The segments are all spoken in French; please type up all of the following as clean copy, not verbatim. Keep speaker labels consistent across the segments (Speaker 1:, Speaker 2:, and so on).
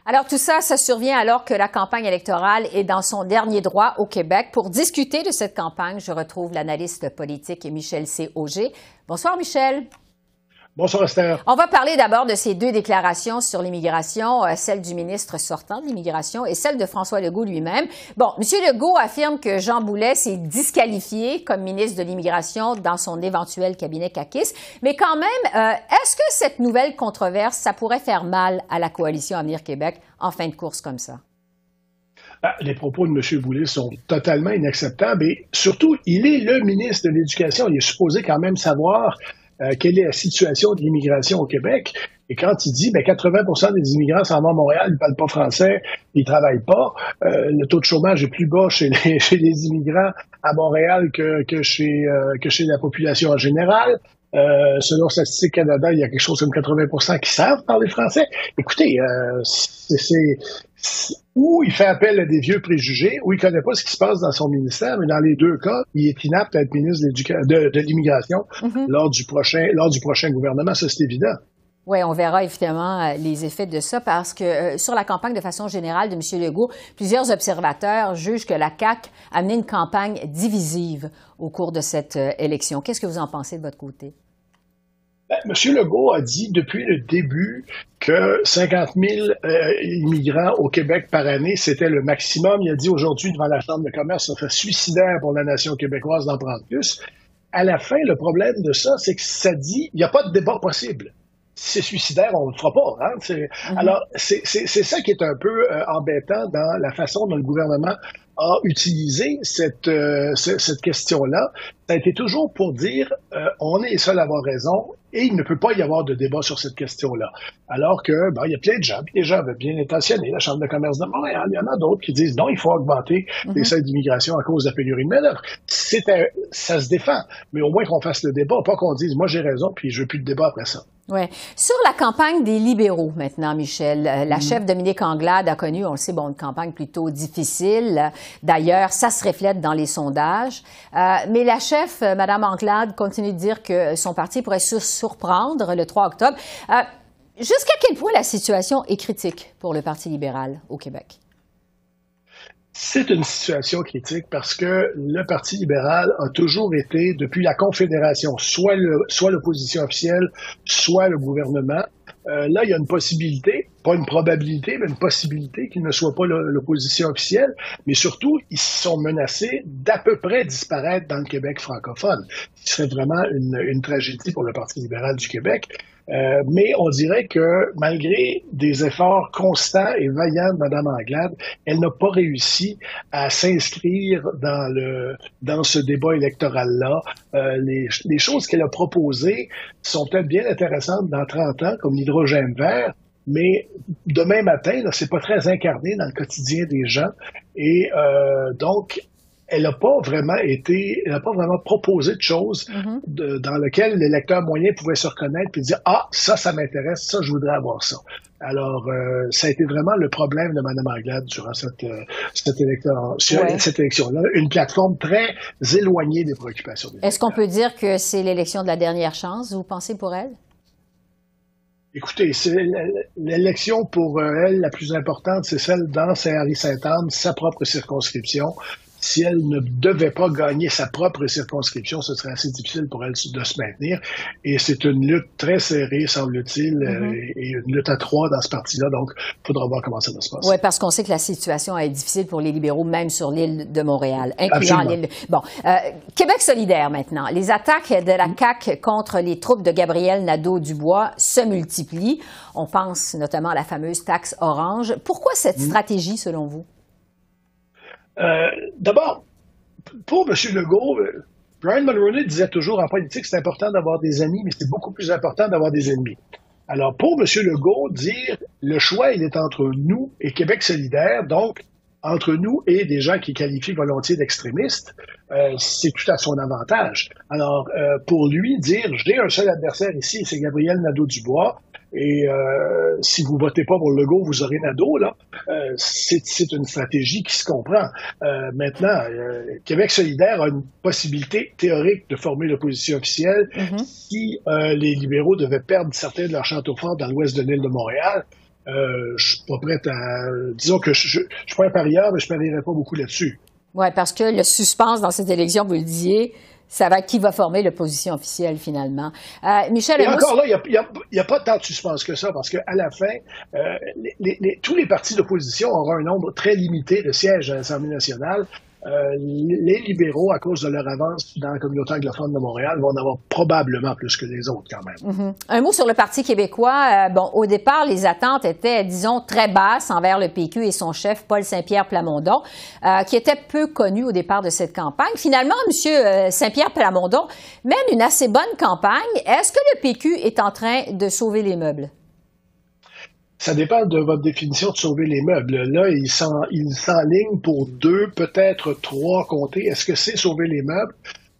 Speaker 1: Alors tout ça, ça survient alors que la campagne électorale est dans son dernier droit au Québec. Pour discuter de cette campagne, je retrouve l'analyste politique Michel C. Auger. Bonsoir Michel.
Speaker 2: Bonsoir Esther.
Speaker 1: On va parler d'abord de ces deux déclarations sur l'immigration, celle du ministre sortant de l'immigration et celle de François Legault lui-même. Bon, M. Legault affirme que Jean Boulet s'est disqualifié comme ministre de l'immigration dans son éventuel cabinet caquiste. Mais quand même, est-ce que cette nouvelle controverse, ça pourrait faire mal à la coalition Avenir Québec en fin de course comme ça?
Speaker 2: Les propos de M. Boulet sont totalement inacceptables et surtout, il est le ministre de l'Éducation. Il est supposé quand même savoir quelle est la situation de l'immigration au Québec. Et quand il dit 80% des immigrants s'en vont à Montréal, ils ne parlent pas français, ils ne travaillent pas, le taux de chômage est plus bas chez les immigrants à Montréal que chez la population en général. Selon Statistique Canada, il y a quelque chose comme 80% qui savent parler français. Écoutez, ou il fait appel à des vieux préjugés, ou il connaît pas ce qui se passe dans son ministère, mais dans les deux cas, il est inapte à être ministre de l'immigration lors du prochain gouvernement, ça c'est évident.
Speaker 1: Oui, on verra évidemment les effets de ça parce que sur la campagne de façon générale de M. Legault, plusieurs observateurs jugent que la CAQ a mené une campagne divisive au cours de cette élection. Qu'est-ce que vous en pensez de votre côté?
Speaker 2: M. Legault a dit depuis le début que 50 000 immigrants au Québec par année, c'était le maximum. Il a dit aujourd'hui devant la Chambre de commerce, ça fait suicidaire pour la nation québécoise d'en prendre plus. À la fin, le problème de ça, c'est que ça dit, il n'y a pas de débat possible. Si c'est suicidaire, on ne le fera pas. Hein? Alors, c'est ça qui est un peu embêtant dans la façon dont le gouvernement a utilisé cette question-là. Ça a été toujours pour dire on est les seuls à avoir raison et il ne peut pas y avoir de débat sur cette question-là. Alors que il y a plein de gens, puis des gens bien intentionnés, la Chambre de commerce de Montréal, il y en a d'autres qui disent non, il faut augmenter les seuils d'immigration à cause de la pénurie de main-d'œuvre. Ça se défend, mais au moins qu'on fasse le débat, pas qu'on dise moi j'ai raison, puis je veux plus de débat après ça.
Speaker 1: Oui. Sur la campagne des libéraux maintenant, Michel, la chef Dominique Anglade a connu, on le sait, une campagne plutôt difficile. D'ailleurs, ça se reflète dans les sondages. Mais la chef, Mme Anglade, continue de dire que son parti pourrait surprendre le 3 octobre. Jusqu'à quel point la situation est critique pour le Parti libéral au Québec?
Speaker 2: C'est une situation critique parce que le Parti libéral a toujours été, depuis la Confédération, soit l'opposition officielle, soit le gouvernement. Là, il y a une possibilité, pas une probabilité, mais une possibilité qu'il ne soit pas l'opposition officielle, mais surtout, ils sont menacés d'à peu près disparaître dans le Québec francophone, ce qui serait vraiment une tragédie pour le Parti libéral du Québec. Mais on dirait que malgré des efforts constants et vaillants de Mme Anglade, elle n'a pas réussi à s'inscrire dans ce débat électoral-là. Les choses qu'elle a proposées sont peut-être bien intéressantes dans 30 ans, comme l'hydrogène vert, mais demain matin, là, c'est pas très incarné dans le quotidien des gens. Et donc, elle n'a pas vraiment proposé de choses dans lesquelles l'électeur moyen pouvait se reconnaître et dire ça m'intéresse, ça je voudrais avoir ça. Alors ça a été vraiment le problème de Mme Anglade durant cette élection-là, une plateforme très éloignée des préoccupations des électeurs.
Speaker 1: Est-ce qu'on peut dire que c'est l'élection de la dernière chance, vous pensez, pour elle?
Speaker 2: Écoutez, c'est l'élection pour elle la plus importante, c'est celle dans Saint-Henri-Sainte-Anne, sa propre circonscription. Si elle ne devait pas gagner sa propre circonscription, ce serait assez difficile pour elle de se maintenir. Et c'est une lutte très serrée, semble-t-il, et une lutte à 3 dans ce parti-là. Donc, il faudra voir comment ça va se passer.
Speaker 1: Oui, parce qu'on sait que la situation est difficile pour les libéraux, même sur l'île de Montréal, incluant l'île. Bon, Québec solidaire maintenant. Les attaques de la CAQ contre les troupes de Gabriel Nadeau-Dubois se multiplient. On pense notamment à la fameuse taxe orange. Pourquoi cette stratégie, selon vous?
Speaker 2: D'abord, pour M. Legault, Brian Mulroney disait toujours en politique, c'est important d'avoir des amis, mais c'est beaucoup plus important d'avoir des ennemis. Alors, pour M. Legault, dire le choix, il est entre nous et Québec solidaire, donc entre nous et des gens qui qualifient volontiers d'extrémistes, c'est tout à son avantage. Alors, pour lui, dire j'ai un seul adversaire ici, c'est Gabriel Nadeau-Dubois, et si vous votez pas pour Legault, vous aurez Nadeau, là. C'est une stratégie qui se comprend. Maintenant, Québec solidaire a une possibilité théorique de former l'opposition officielle si les libéraux devaient perdre certains de leurs châteaux forts dans l'ouest de l'île de Montréal. je suis pas prêt à... Disons que je suis pas un parieur, mais je parierais pas beaucoup là-dessus.
Speaker 1: Oui, parce que le suspense dans cette élection, vous le disiez, ça va être qui va former l'opposition officielle, finalement. Michel,
Speaker 2: Et encore là, il y a pas tant de suspense que ça, parce qu'à la fin, tous les partis d'opposition auront un nombre très limité de sièges à l'Assemblée nationale. Les libéraux, à cause de leur avance dans la communauté anglophone de Montréal, vont en avoir probablement plus que les autres quand même.
Speaker 1: Un mot sur le Parti québécois. Bon, au départ, les attentes étaient, disons, très basses envers le PQ et son chef, Paul Saint-Pierre Plamondon, qui était peu connu au départ de cette campagne. Finalement, M. Saint-Pierre Plamondon mène une assez bonne campagne. Est-ce que le PQ est en train de sauver les meubles?
Speaker 2: Ça dépend de votre définition de sauver les meubles. Là, il s'enligne pour 2, peut-être 3 comtés. Est-ce que c'est sauver les meubles?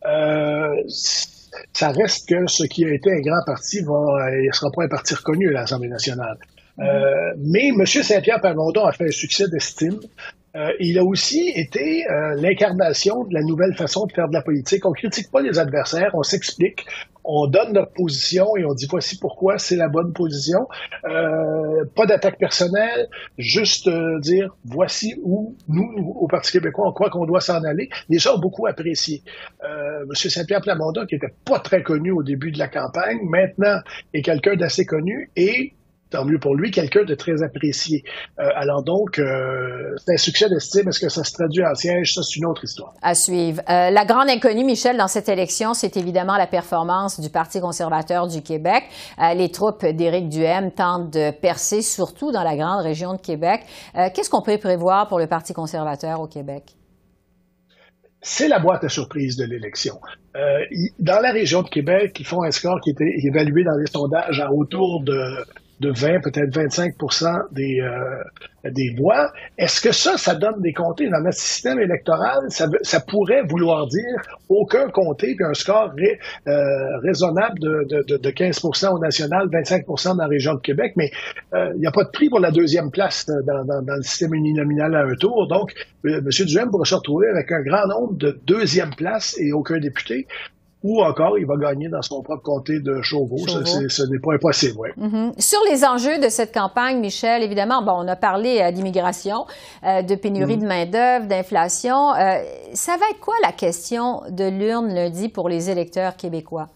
Speaker 2: Ça reste que ce qui a été un grand parti ne sera pas un parti reconnu à l'Assemblée nationale. Mais M. Saint-Pierre Plamondon a fait un succès d'estime. Il a aussi été l'incarnation de la nouvelle façon de faire de la politique. On critique pas les adversaires, on s'explique, on donne notre position et on dit voici pourquoi c'est la bonne position. Pas d'attaque personnelle, juste dire voici où nous, au Parti québécois, on croit qu'on doit s'en aller. Les gens ont beaucoup apprécié. M. Saint-Pierre Plamondon, qui était pas très connu au début de la campagne, maintenant est quelqu'un d'assez connu et tant mieux pour lui, quelqu'un de très apprécié. Alors donc, c'est un succès d'estime. Est-ce que ça se traduit en siège? Ça, c'est une autre histoire.
Speaker 1: À suivre. La grande inconnue, Michel, dans cette élection, c'est évidemment la performance du Parti conservateur du Québec. Les troupes d'Éric Duhaime tentent de percer, surtout dans la grande région de Québec. Qu'est-ce qu'on peut prévoir pour le Parti conservateur au Québec?
Speaker 2: C'est la boîte à surprise de l'élection. Dans la région de Québec, ils font un score qui était évalué dans les sondages à autour de 20, peut-être 25% des voix. Est-ce que ça donne des comtés dans notre système électoral? Ça pourrait vouloir dire aucun comté puis un score raisonnable de 15% au national, 25% dans la région de Québec, mais il n'y a pas de prix pour la deuxième place dans le système uninominal à un tour. Donc, M. Duhaime pourrait se retrouver avec un grand nombre de deuxième places et aucun député. Ou encore, il va gagner dans son propre comté de Chauveau. Ce n'est pas impossible, oui.
Speaker 1: Sur les enjeux de cette campagne, Michel, évidemment, bon, on a parlé d'immigration, de pénurie de main-d'œuvre, d'inflation. Ça va être quoi la question de l'urne lundi pour les électeurs québécois?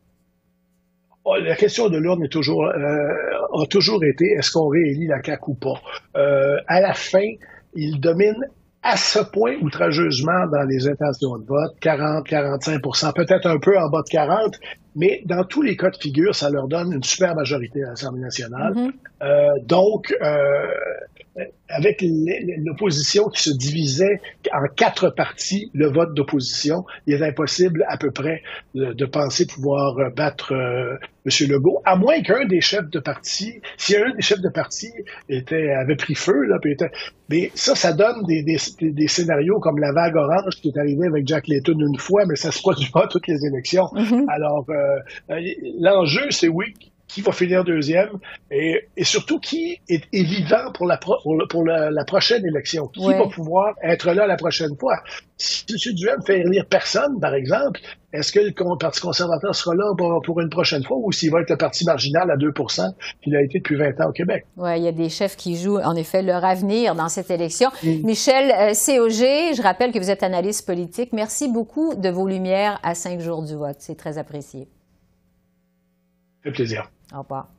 Speaker 2: La question de l'urne a toujours été est-ce qu'on réélit la CAQ ou pas? À la fin, il domine à ce point outrageusement dans les intentions de vote, 40-45%, peut-être un peu en bas de 40%, mais dans tous les cas de figure, ça leur donne une super majorité à l'Assemblée nationale. Donc, avec l'opposition qui se divisait en 4 partis, le vote d'opposition, il est impossible à peu près de penser pouvoir battre M. Legault, à moins qu'un des chefs de parti, si un des chefs de parti avait pris feu, là, mais ça donne des scénarios comme la vague orange qui est arrivée avec Jack Layton une fois, mais ça se produit pas à toutes les élections. Alors, l'enjeu, c'est oui, qui va finir deuxième et surtout qui est vivant pour la prochaine élection, qui va pouvoir être là la prochaine fois. Si M. Duhaime fait élire personne, par exemple, est-ce que le Parti conservateur sera là pour une prochaine fois ou s'il va être le parti marginal à 2% qu'il a été depuis 20 ans au Québec?
Speaker 1: Oui, il y a des chefs qui jouent, en effet, leur avenir dans cette élection. Michel COG, je rappelle que vous êtes analyste politique. Merci beaucoup de vos lumières à 5 jours du vote. C'est très apprécié.
Speaker 2: Ça fait plaisir.
Speaker 1: Au revoir.